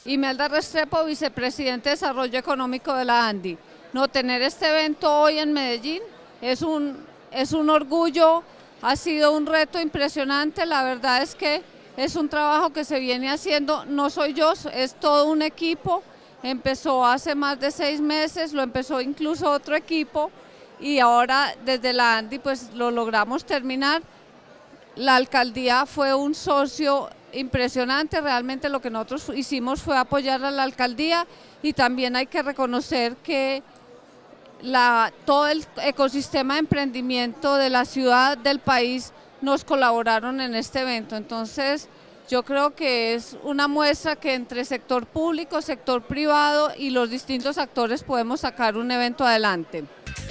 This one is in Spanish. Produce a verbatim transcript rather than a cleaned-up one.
Imelda Restrepo, vicepresidente de Desarrollo Económico de la ANDI. No, tener este evento hoy en Medellín es un, es un orgullo, ha sido un reto impresionante. La verdad es que es un trabajo que se viene haciendo, no soy yo, es todo un equipo. Empezó hace más de seis meses, lo empezó incluso otro equipo y ahora desde la ANDI pues lo logramos terminar. La alcaldía fue un socio impresionante, realmente lo que nosotros hicimos fue apoyar a la alcaldía y también hay que reconocer que la, todo el ecosistema de emprendimiento de la ciudad, del país, nos colaboraron en este evento. Entonces yo creo que es una muestra que entre sector público, sector privado y los distintos actores podemos sacar un evento adelante.